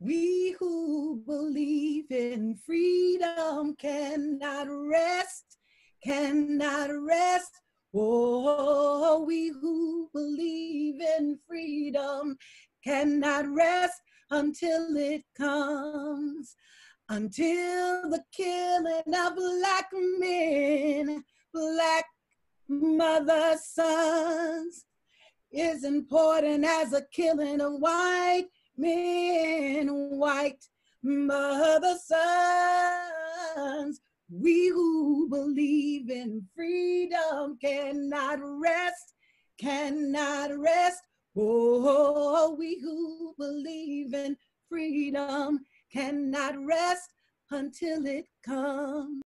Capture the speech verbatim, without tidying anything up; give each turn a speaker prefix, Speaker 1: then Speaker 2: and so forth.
Speaker 1: We who believe in freedom cannot rest, cannot rest. Oh, we who believe in freedom cannot rest until it comes. Until the killing of black men, black mother sons is important as the killing of white men, white mother sons. We who believe in freedom cannot rest, cannot rest. Oh, we who believe in freedom cannot rest until it comes.